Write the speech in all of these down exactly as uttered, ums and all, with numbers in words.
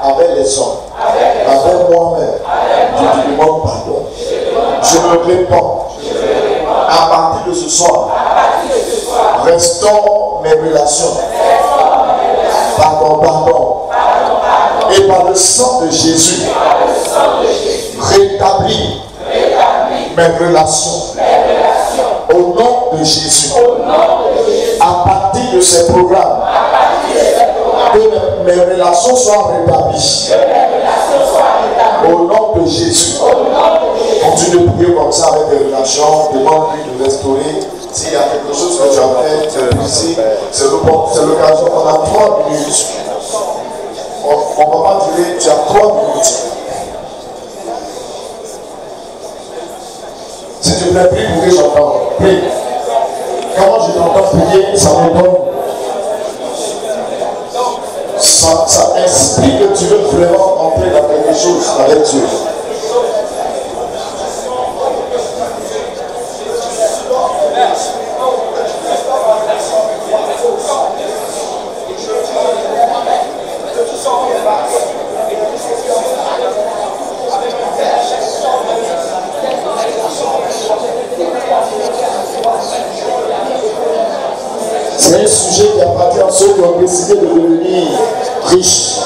avec les hommes, avec moi-même, je te demande pardon. Je me réponds. À partir de ce soir, restons mes relations. Pardon, pardon. Et par le sang de Jésus, rétablis mes relations. Au nom de Jésus. À partir de ces programmes, que mes relations soient rétablies. Au nom de Jésus. Continue de prier comme ça avec des relations. Demande-lui de restaurer. S'il y a quelque chose que tu as fait ici, c'est l'occasion. On a trois minutes. On ne va pas durer. Tu as trois minutes. S'il te plaît, prie pour que j'entende. Prie. Comment je t'entends prier, ça me donne. Ça, ça explique que tu veux vraiment entrer dans quelque chose avec Dieu. C'est un sujet qui appartient à ceux qui ont décidé de devenir riches.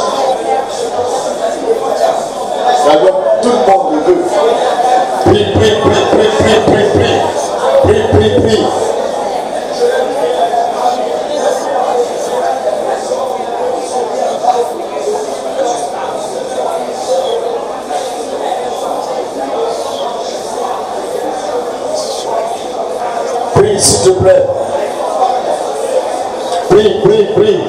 Alors, tout le monde le veut. Prie, prie, prie, prie, prie, prie, prie, prie, prie, prie. Prie, s'il te plaît. Prie, prie, prie.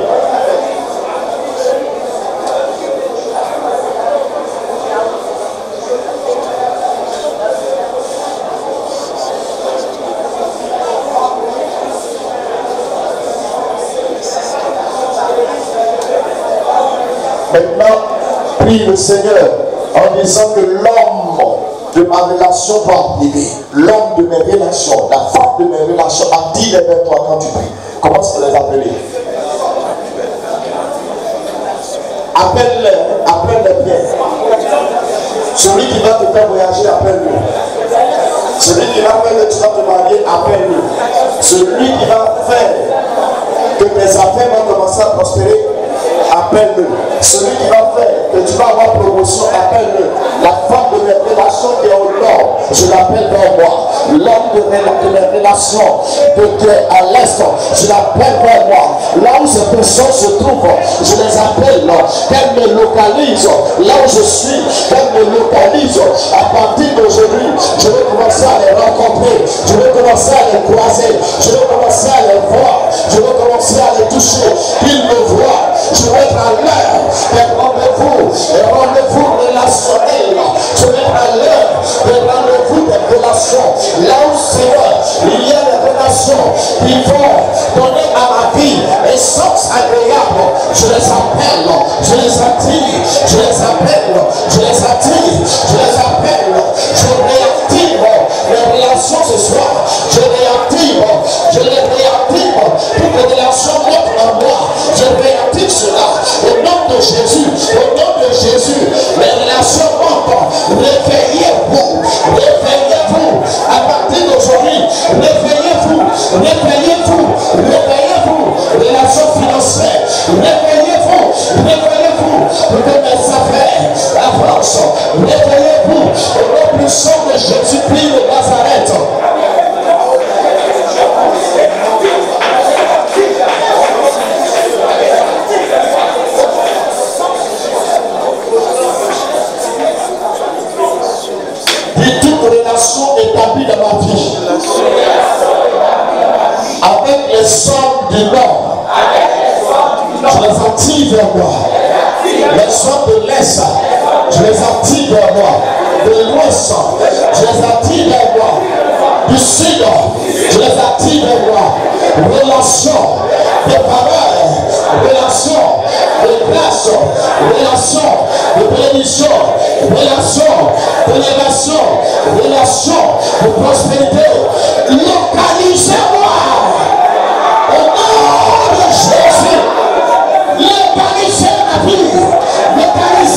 Maintenant, prie le Seigneur en disant que l'homme de ma relation va arriver. L'homme de mes relations, la femme de mes relations, attire vers toi quand tu pries. Commence à les appeler. Appelle-les, appelle-les bien. Celui qui va te faire voyager, appelle-le. Celui qui va faire que tu vas te marier, appelle-le. Celui qui va faire que tes affaires vont commencer à prospérer, appelle-le. Celui qui va faire que tu vas avoir promotion, appelle-le. La femme de mes relations qui est au nord, je l'appelle vers moi. L'homme de mes, de mes relations de, de, à l'est, je l'appelle vers moi. Là où ces personnes se trouvent, je les appelle. Qu'elles me localisent. Là où je suis, qu'elles me localisent. À partir d'aujourd'hui, je vais commencer à les rencontrer. Je vais commencer à les croiser. Je vais commencer à les voir. Je vais commencer à les toucher. Qu'ils me voient. Je vais être à l'heure des rendez-vous, des rendez-vous relationnels. Je vais être à l'heure des rendez-vous des relations. Là où c'est il y a des relations qui vont donner à ma vie un sens agréable. Je les appelle, je les attire, je les appelle, je les attire, je les appelle. Je réactive les relations ce soir. Je réactive, je les réactive. Toutes les relations montent en moi. Je réactive cela. Au nom de Jésus, au nom de Jésus, les relations montent. Réveillez-vous, réveillez-vous. À partir d'aujourd'hui, réveillez-vous, réveillez-vous, réveillez-vous. Relations financières, réveillez-vous, réveillez-vous. Pour que mes affaires avancent. Réveillez-vous. Au nom puissant de Jésus-Christ de Nazareth. Établie dans ma vie avec les hommes du nord, je les attire vers moi. Les hommes de l'est, je les attire vers moi. De l'ouest, je les attire vers moi. Du sud, je les attire vers moi. Relations de faveur, relations de grâce, relations de bénédiction, relations d'élévation, relations de prospérité. Localisez-moi au nom de Jésus. Localisez ma vie. Localisez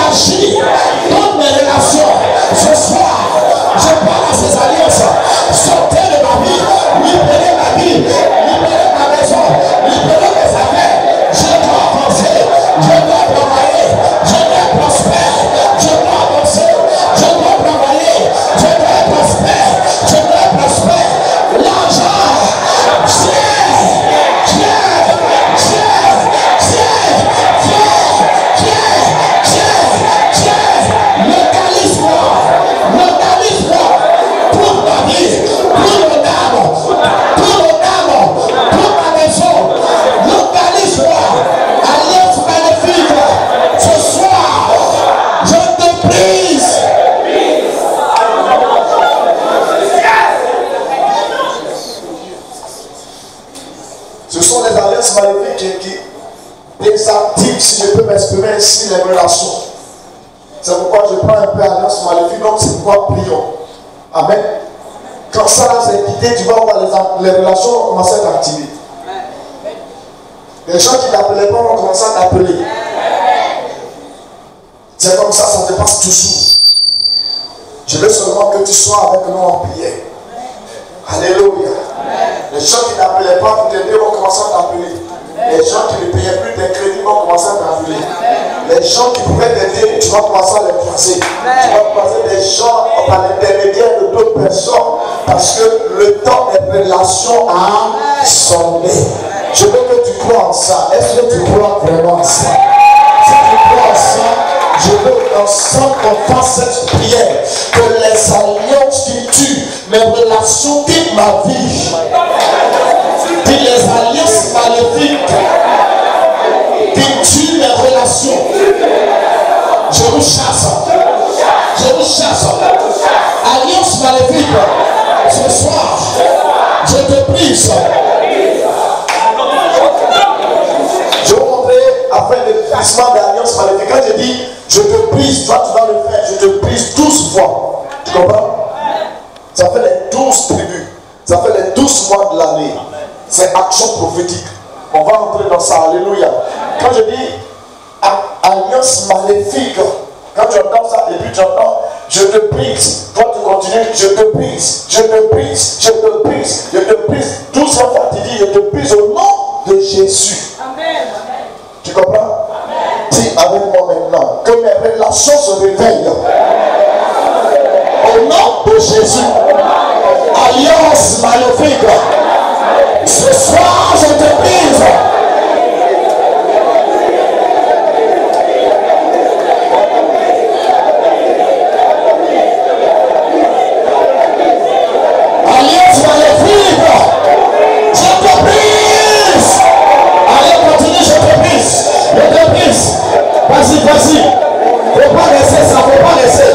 réagit dans mes relations. Ce soir, je parle à ces alliances. Sortez de ma vie, libérez ma vie, libérez ma maison, libérez mes affaires. Je dois avancer, je dois travailler, je dois prospérer, je dois avancer, je dois travailler, je dois prospérer, je dois prospérer. L'argent, tiens, tiens, tiens, tiens, tiens, tiens, tiens, localise-moi, localise-moi, pour ma vie, pour mon âme, pour mon âme, pour ma maison, localise-moi, alliance magnifique, ce soir, je te prise. Ce sont les alliances maléfiques qui désactivent, si je peux m'exprimer ainsi, les relations. C'est pourquoi je prends un peu alliance maléfique, donc c'est pourquoi prions. Amen. Quand ça s'est quitté, tu vas voir les, les relations vont commencer à t'activer. Les gens qui ne t'appelaient pas vont commencer à t'appeler. C'est comme ça, ça te passe toujours. Je veux seulement que tu sois avec nous en prière. Alléluia. Les gens qui n'appelaient pas pour t'aider vont commencer à t'appeler. Les gens qui ne payaient plus tes crédits vont commencer à t'appeler. Les gens qui pouvaient t'aider, tu vas commencer à les placer. Tu vas placer des gens par l'intermédiaire de d'autres personnes parce que le temps des relations a sonné. Je veux que tu crois en ça. Est-ce que tu crois vraiment en ça? Si tu crois en ça, je veux ensemble qu'on fasse cette prière, que les alliances qui tuent mes relations quittent ma vie, que les alliances maléfiques qui tuent mes relations, je vous chasse, je vous chasse, alliance maléfique, ce soir, je te prise. Je vais vous montrer après le placement d'alliance maléfique. Quand je dis je te prise, toi tu vas le faire, je te prise douze fois. Tu comprends? Ça fait les douze tribus, ça fait les douze mois de l'année. C'est action prophétique. On va entrer dans ça, alléluia. Quand je dis alliance maléfique, quand tu entends ça et puis tu entends je te prise, toi tu continues, je te prise, je te prise, je te prise, je te prise. douze fois tu dis je te prise au nom de Jésus. Amen. Tu comprends? Dis avec moi maintenant que mes relations se réveillent au nom de Jésus. Alliance maléfique, ce soir je te prise. Alliance maléfique, je te prise. Allez, continue, je te prise. Je te prise. Vas-y, vas-y. Faut pas laisser ça, faut pas laisser.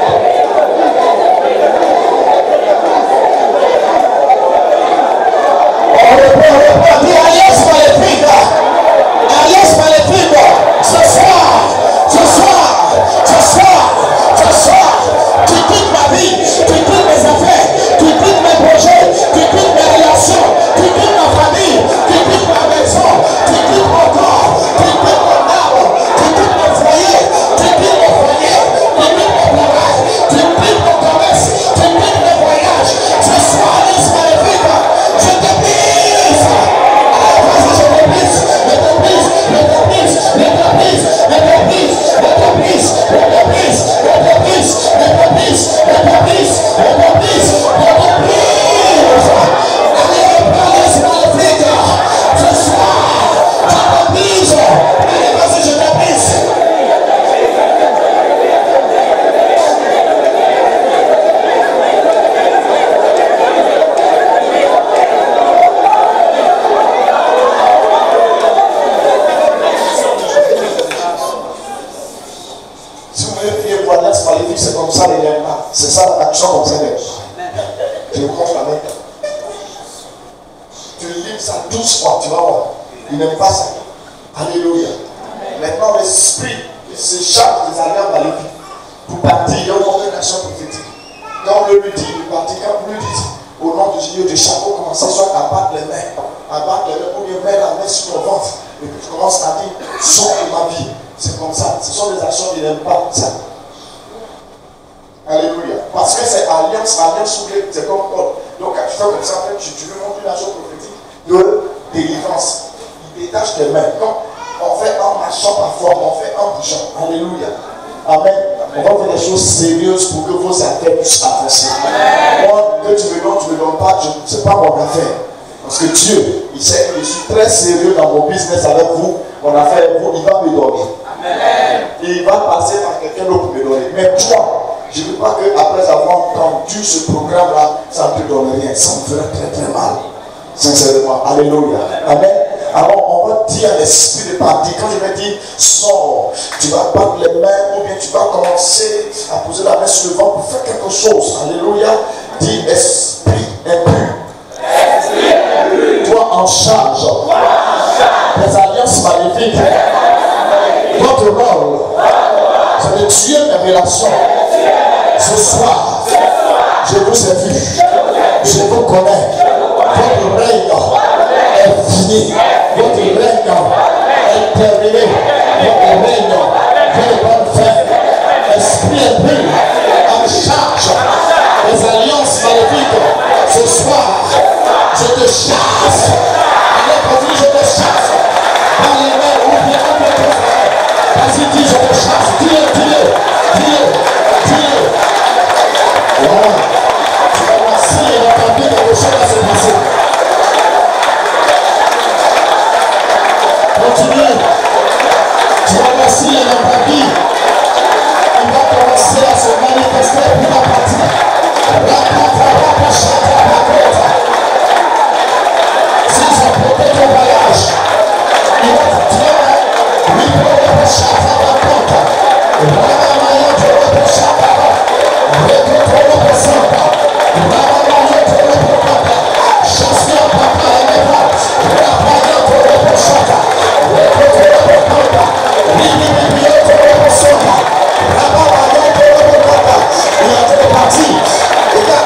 On reprend, on reprend. Dis alliance maléfique. Alliance maléfique. Ce soir, ce soir, ce soir, ce soir, tu quittes ma vie, tu quittes mes affaires, tu quittes mes projets, tu quittes mes relations, tu quittes ma famille, tu quittes ma maison, tu quittes mon corps, tu quittes mon âme, tu quittes mon foyer, tu quittes mon foyer, tu quittes mon travail, tu quittes mon commerce, tu quittes mes voyages. Ce soir, alliance maléfique, je te prise. Allez, vas-y, je te prise, je te prise, je te prise, je te prise, je te prise, je te prise, je te prise, je te prise, je te prise, je te prise, je te prise, je te prise. Allez, alliance maléfique, ce soir, je te prise. Allez, vas-y, je te prise. Si vous voulez prier pour l'alliance maléfique, c'est comme ça les pas. C'est ça l'action comme ça. Je vous montre la main. Tu lis ça douze fois, tu vas voir. Il n'aime pas ça. Alléluia. Maintenant, l'esprit se charge des alliances maléfiques pour partir. Il y a une action prophétique. Quand on le lui dit, il partit. Quand on lui dit, au nom de Jésus, de chapeau, commencez soit à battre les mains. À battre les mains, ou bien mettre la main sur ton ventre. Et puis tu commences à dire, sors de ma vie. C'est comme ça. Ce sont des actions qui n'aiment pas ça. Alléluia. Parce que c'est alliance, alliance soulevée, c'est comme Paul. Donc quand tu fais comme ça, en fait, tu, tu veux montrer une action prophétique de délivrance. Il détache tes mains. Donc, on fait en marchant parfois, on fait en bougeant. Alléluia. Amen. On va faire des choses sérieuses pour que vos affaires puissent avancer. Moi, que tu me donnes, tu ne me donnes pas, ce n'est pas mon affaire. Parce que Dieu, il sait que je suis très sérieux dans mon business avec vous, mon affaire avec vous, il va me donner. Amen. Et il va passer par quelqu'un d'autre pour me donner. Mais toi, je ne veux pas qu'après avoir entendu ce programme-là, ça ne te donne rien. Ça me ferait très très mal. Sincèrement. Alléluia. Amen. Alors on va dire à l'esprit de partir. Quand je vais dire sors, tu vas battre les mains ou bien tu vas commencer à poser la main sur le ventre pour faire quelque chose. Alléluia. Dis esprit impur. Esprit impur. Toi en charge. Toi en charge. Des alliances maléfiques. Votre rôle, c'est de tuer mes relations. Ce soir, je vous ai vu. Je vous connais. Votre règne est fini. Votre règne est terminé. Votre règne fait de bonne fin. Esprit impur en charge des alliances maléfiques. Ce soir, je te chasse. Allez, continue, je te chasse. Dans les mains, ou bien un peu plus. Vas-y, dis, je te chasse. Dis-le, dis-le, dis-le, dis-le. Voilà. Tu vas voir si il y a entendu quelque chose à se passer. Continue. Tu vas voir s'il y a entendu. Il va commencer à se manifester pour la partie. Si ça protège ton voyage, il va te tirer. Oui, pour le château de la porte. Ramamayo de la château. Récolte le passant. Ramamayo de la porte. Chasse la papa et les bras. Ramamayo de la château. Récolte le porte. Ribibibio de la passant. Ramamayo de la porte. Il y a des parties. Regarde.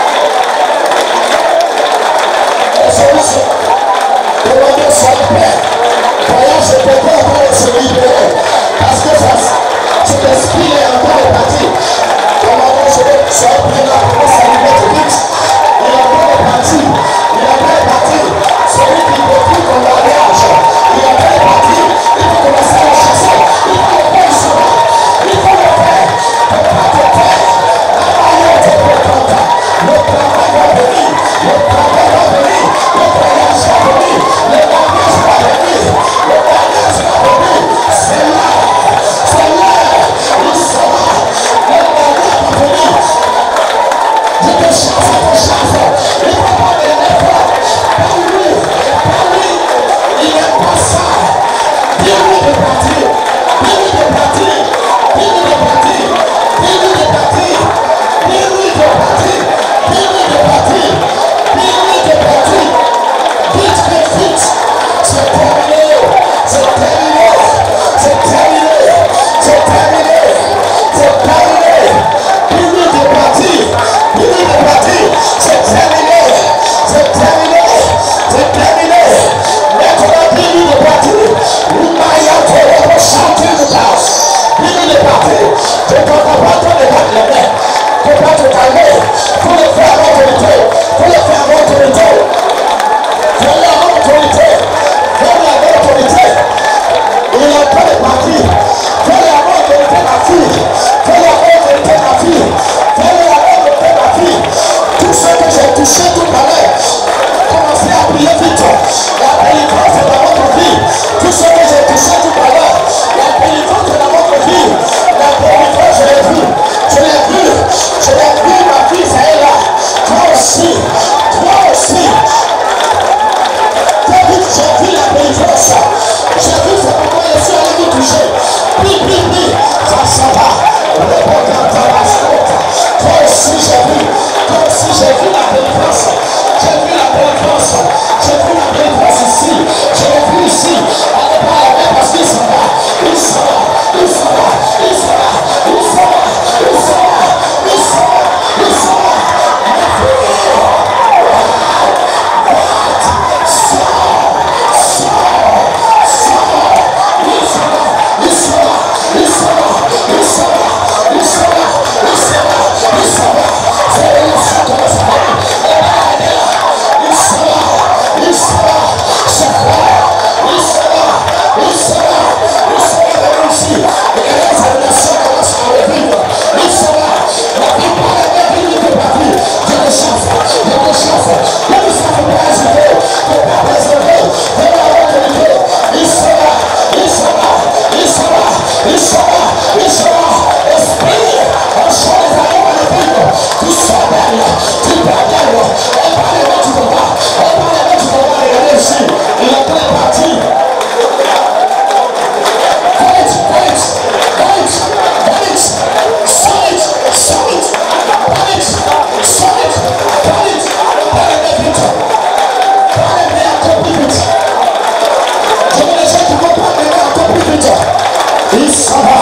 Les solutions. Demandez sur la paix. Voyage de Poko pour se libérer. Parce que ça, cet esprit est en train de partir. Demandez sur la paix. La promesse à lui vite. Il est en train de partir. Il est en train de partir. Celui qui ne peut plus qu'on l'engage. Il est en train de partir. Il faut commencer à le chasser. Il faut le faire sur moi. Il faut le faire. Il faut pas te faire. La maillot de Poko. Le travail va venir. Le travail va venir. Le voyage va venir. Le mariage va venir. Le mariage va venir. C'est là. C'est là. Il sera. Le mariage va venir. Je te chasse, je te chasse. Il ne faut pas me les faire. Pas lui. Pas lui. Il n'aime pas ça. Dis-lui de partir. Dis-lui de partir. Dis-lui de partir. Dis-lui de partir. Dis-lui de partir. Dis-lui de partir. Dis-lui de partir. Vite, vite, vite. C'est terminé. C'est terminé. C'est terminé. C'est terminé. C'est terminé. Dis-lui de partir. Dis-lui de partir. C'est terminé. C'est terminé. C'est terminé. Maintenant, dis-lui de partir. Maya, tu vas chanter de place. Dis-lui de partir. Je ne t'entends pas toi de battre les mains. Tu ne peux pas te calmer. Il faut le faire en autorité. Il faut le faire en autorité. Fais-le en autorité. Fais-le en autorité. Il est en train de partir. Fais-le en autorité, ma fille. Fais-le en autorité, ma fille. Fais-le en autorité, ma fille. Tout ce que j'ai touché tout à l'heure, commencez à prier vite. La délivrance est dans votre vie. Tout ce que j'ai touché tout à l'heure, la délivrance est dans votre vie. La délivrance, je l'ai vu. Je l'ai vu. Je l'ai vu, ma il s'en va, il s'en va. Esprit, on chante les amours magnifiques. Tu sors d'elle, tu perds d'elle. Elle va les mettre, tu te vas. Elle va les mettre, tu te vas. Regardez ici, il est très parti. Fight, fight, fight, fight. Solid, solid, fight, solid, fight. Pas les mettre vite. Pas les mettre encore plus vite. Je veux les gens qui vont pas les mettre encore plus vite. Il s'en va.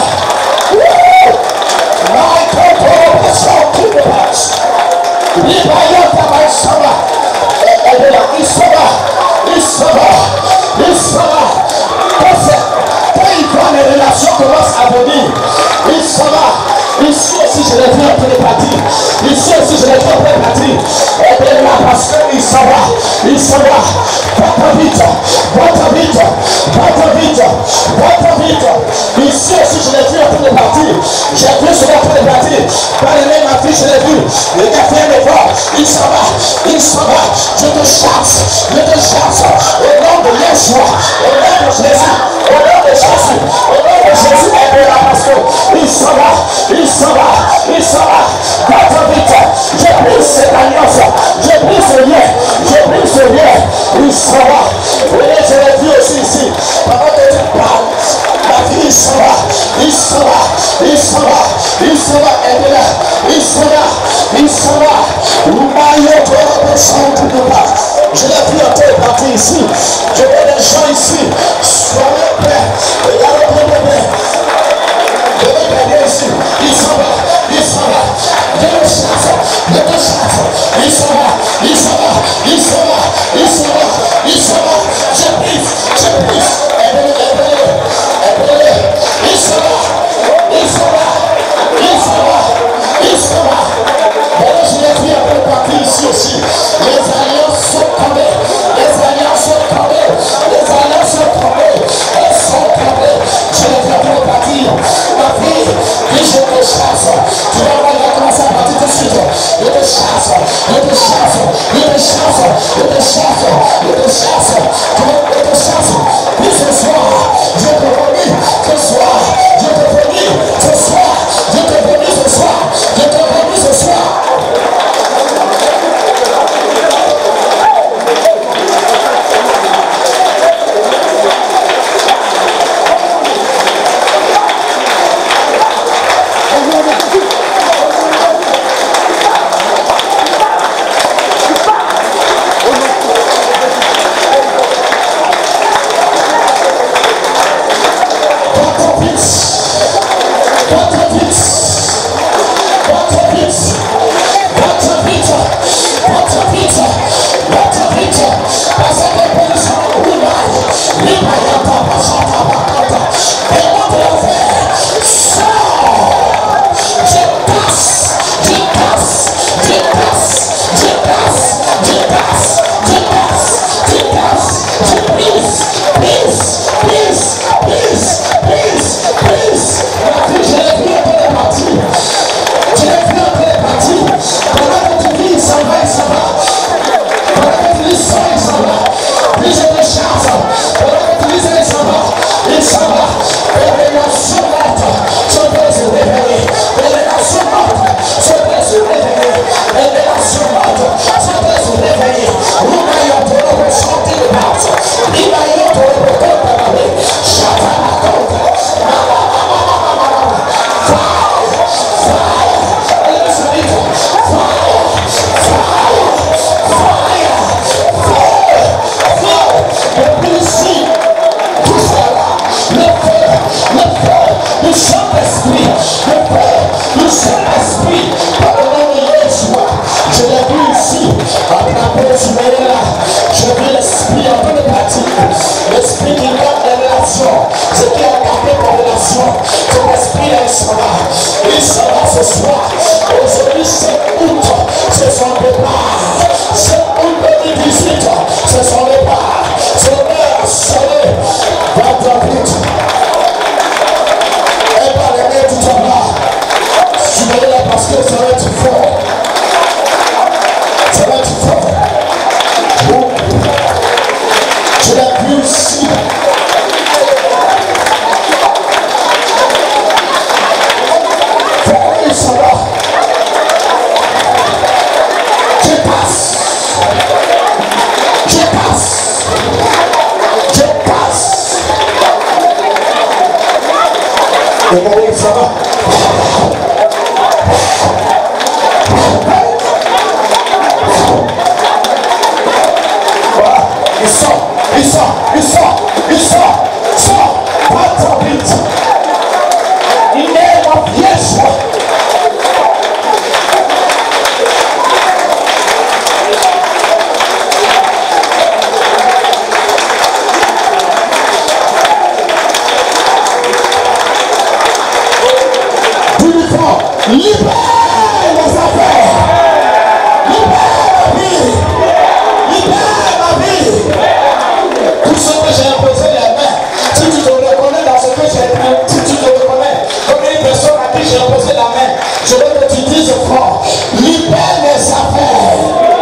Il s'en va, il s'en va, il s'en va, il s'en va. Quand il voit les relations commencent à venir, il s'en va. Ici aussi je l'ai vu en télépathie. Ici aussi je l'ai vu en télépathie. Et bien là parce qu'il s'en va, il s'en va. Va-t'en vite, va-t'en vite, va-t'en vite, va-t'en vite. Ici aussi je l'ai vu en télépathie. J'ai vu sur la télépathie. Par les mêmes affiches je l'ai vu. Le gars vient me voir, il s'en va, il s'en va. Je te chasse, je te chasse. Au nom de Yeshua, au nom de Jésus, au nom de Jésus, au nom de Jésus. Et bien là parce qu'il s'en va, il s'en va, il s'en va. Va-t'en vite. J'ai pris cette alliance, j'ai pris ce lien, j'ai pris ce lien. Il s'en va. Oui, je l'ai vu aussi ici. Pendant que tu parles, la vie il s'en va, il s'en va, il s'en va, il s'en va. Et bien là, il s'en va, il s'en va. Je l'ai vu en télépathie ici. Je vois des gens ici. Soyez prêts. Regardez bien, bien, bien. Je vais gagner ici. Il s'en va, il s'en va. Je le chasse, je le chasse. Il s'en va, il s'en va, il s'en va, il s'en va, il s'en va. Je prise, je prise. Aidez-le, aidez-le, aidez-le. Il s'en va, il s'en va, il s'en va, il s'en va. Et je l'ai vu un peu partout ici aussi. Les alliances sont tombées, les alliances sont tombées, les alliances sont tombées, elles sont tombées. Je l'ai vu un peu partir. Ma fille, dis je te chasse. Tu vas voir, il va commencer à partir tout de suite. Je te chasse, je te chasse, je te chasse, je te chasse, je te chasse, je te chasse. Puis ce soir, je te remis ce soir, je te remis ce soir, je te remis ce soir, je te remis ce soir. Regardez, ça va. Voilà, il sort, il sort, il sort, il sort, sort, pas trop vite. Il est ma pièce. Libère les affaires. Libère ma vie. Libère ma vie. Tout ce que j'ai imposé les mains, si tu te reconnais dans ce que j'ai dit, si tu te reconnais comme une personne à qui j'ai imposé la main, je veux que tu dises fort, libère mes affaires.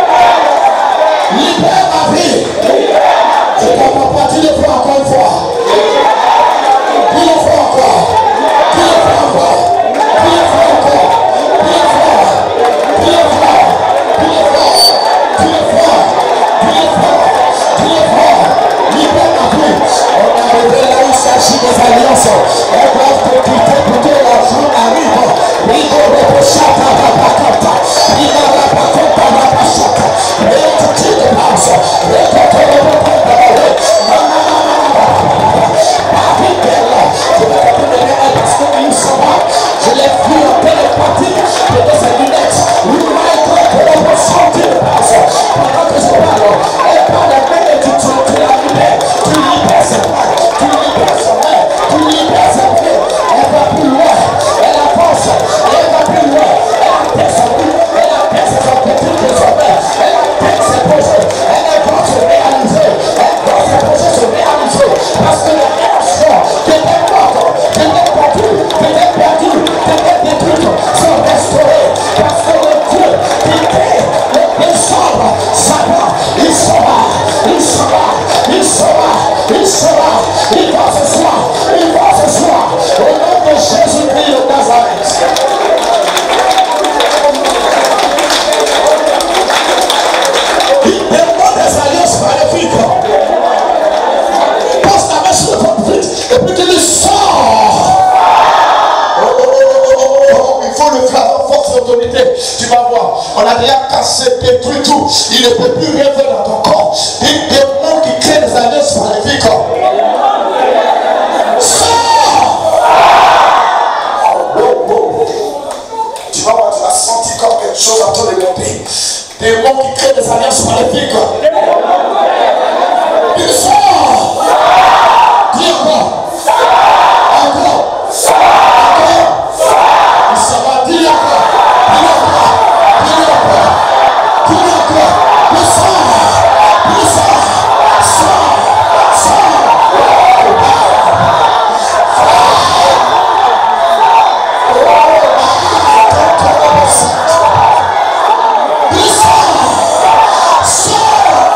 Libère ma vie. Je ne comprends pas, dis le fais encore une fois. Dis le fais encore. Dis le fais encore. Dis le fais encore. Il s'agit des alliances. Elles doivent te quitter pour que l'argent arrive. Il ne reprochera pas la bacante. Il ne va pas compter la bachate. Et tu te passes. Et quand tu ne peux pas parler. Paris belle. Je vais te donner un parce qu'il s'en va. Je l'ai vu en télépathie. Je vais ses lunettes. Oui, Michael, que l'on peut sentir le passe. Pendant que je parle. Elle parle à peine et tu te la libères. Tu libères ses bras. Tu libères son main. Tu libères ses pieds. Elle va plus loin. Elle avance. Elle va plus loin. Elle atteint son but. Elle atteint ses objectifs de son main. Elle atteint ses projets. Elle va se réaliser. Elle va ses projets se réaliser. Parce que la réaction qui était morte, qui était perdue, qui était perdue, qui était détruite, sont restaurées. Parce que le Dieu qui crée le décembre, ça va. Il sera. Il sera. Il sera. Il sera. Il va ce soir. Il va ce soir. Au nom de Jésus-Christ de Nazareth. Il demande des alliances maléfiques. Pose ta main sur le compte vite. Et puis tu lui sors. Oh, oh, oh, oh, oh, oh. Il faut le faire en force d'autorité. Tu vas voir. On a déjà cassé, détruit tout. Il ne peut plus rêver dans ton corps. Il demande qui crée des alliances maléfiques. Quelque chose à tous les monter. Des mots qui créent des alliances maléfiques. Il sort. Dis encore. Encore. Encore. Il s'en va. Dis encore. Dis encore. Dis encore. Dis encore. Il sort. Il sort. Sort. Sort. Sort.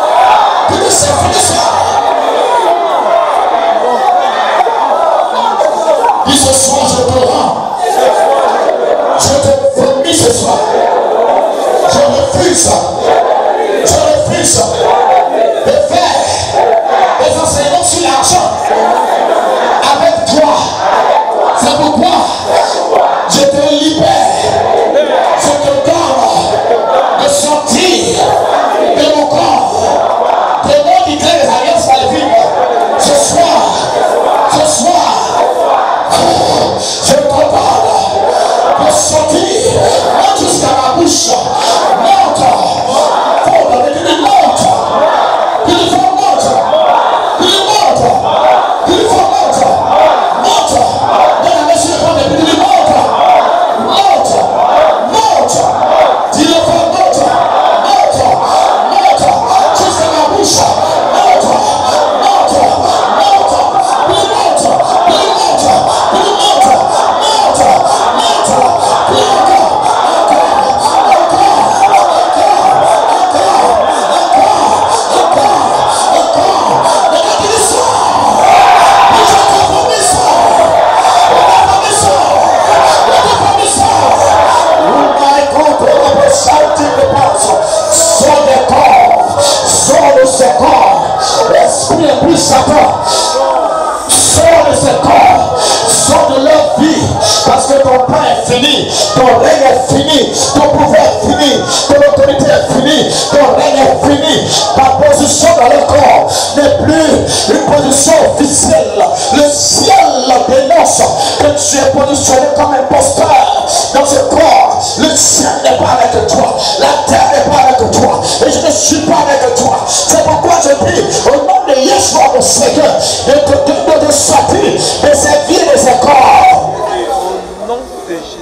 que ton temps est fini, ton règne est fini, ton pouvoir est fini, ton autorité est finie, ton règne est fini. Ta position dans le corps n'est plus une position officielle. Le ciel dénonce que tu es positionné comme imposteur dans ce corps. Le ciel n'est pas avec toi, la terre n'est pas avec toi, et je ne suis pas avec toi. C'est pourquoi je dis au nom de Yeshua mon Seigneur de te de, de, de sortir de ces vies et de ces corps. Au nom de Jésus.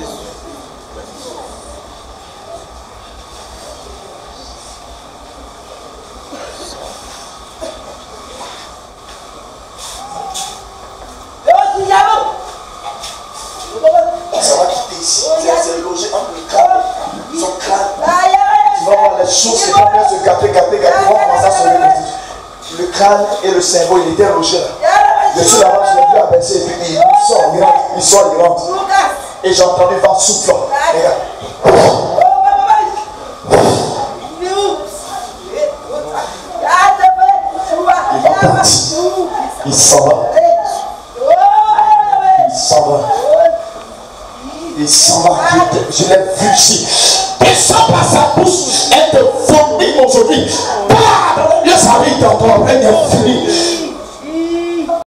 Ça va quitter ici. C'est logé entre le crâne, son crâne. Tu vas voir les choses qui vont bien se gâter, gâter, gâter. On va commencer à se reconstituer. Le crâne et le cerveau, il était logé là. Je suis là-bas, je l'ai vu abaisser et puis il sort, il rentre, il sort, il rentre. Et j'ai entendu le vent soufflant. Regarde. Il va partir. Il s'en va. Il s'en va. Il s'en va. Je l'ai vu ici. Descends par sa bouche. Elle te vomit aujourd'hui. Pars dans le lieu, ça arrive dans ton règne fini.